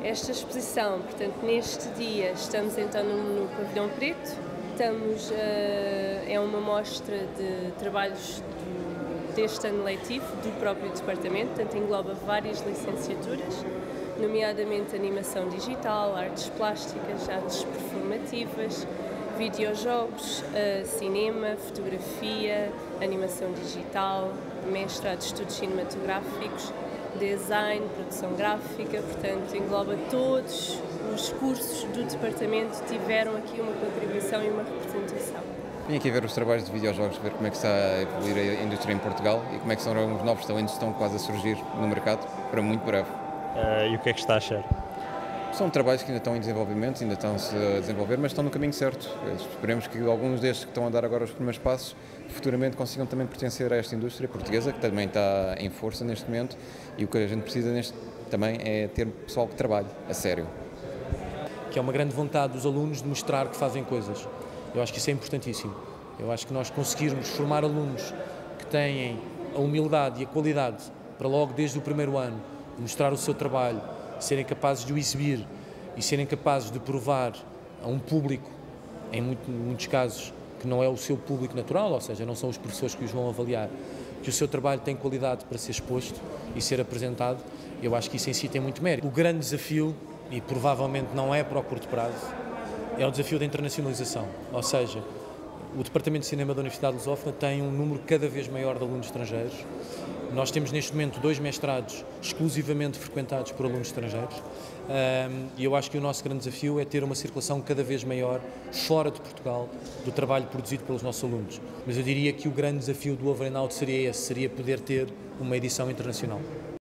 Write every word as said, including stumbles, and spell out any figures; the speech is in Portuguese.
esta exposição. Portanto, neste dia estamos então no, no Pavilhão Preto, estamos, uh, é uma mostra de trabalhos do, deste ano letivo do próprio departamento, portanto engloba várias licenciaturas, nomeadamente animação digital, artes plásticas, artes performativas, videojogos, uh, cinema, fotografia, animação digital, mestrado de estudos cinematográficos, design, produção gráfica, portanto engloba todos os cursos do departamento, tiveram aqui uma contribuição e uma representação. Vim aqui ver os trabalhos de videojogos, ver como é que está a evoluir a indústria em Portugal e como é que são os novos talentos que estão quase a surgir no mercado, para muito breve. Uh, e o que é que está a achar? São trabalhos que ainda estão em desenvolvimento, ainda estão-se a desenvolver, mas estão no caminho certo. Esperemos que alguns destes que estão a dar agora os primeiros passos, futuramente consigam também pertencer a esta indústria portuguesa, que também está em força neste momento, e o que a gente precisa neste também é ter pessoal que trabalhe a sério. Que é uma grande vontade dos alunos de mostrar que fazem coisas. Eu acho que isso é importantíssimo. Eu acho que nós conseguirmos formar alunos que têm a humildade e a qualidade para logo desde o primeiro ano mostrar o seu trabalho, serem capazes de o exibir e serem capazes de provar a um público, em muito, muitos casos, que não é o seu público natural, ou seja, não são os professores que os vão avaliar, que o seu trabalho tem qualidade para ser exposto e ser apresentado, eu acho que isso em si tem muito mérito. O grande desafio, e provavelmente não é para o curto prazo, é o desafio da internacionalização, ou seja, o Departamento de Cinema da Universidade de Lusófona tem um número cada vez maior de alunos estrangeiros. Nós temos neste momento dois mestrados exclusivamente frequentados por alunos estrangeiros e eu acho que o nosso grande desafio é ter uma circulação cada vez maior fora de Portugal do trabalho produzido pelos nossos alunos. Mas eu diria que o grande desafio do Over and Out seria esse, seria poder ter uma edição internacional.